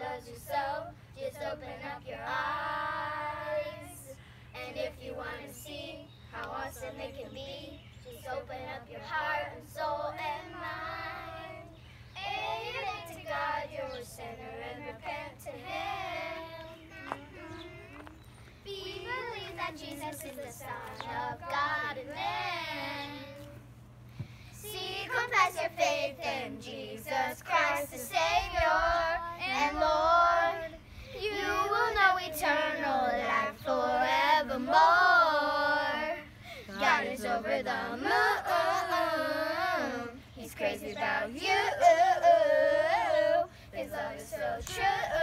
loves you so. Just open up your eyes. And if you want to see how awesome it can be, just open up your heart and soul and mind. And you admit to God you're a sinner and repent to Him. Believe that Jesus is the Son of God, and then confess your faith in Jesus Christ, the Savior and Lord. You will know eternal life forevermore. God is over the moon. He's crazy about you. His love is so true.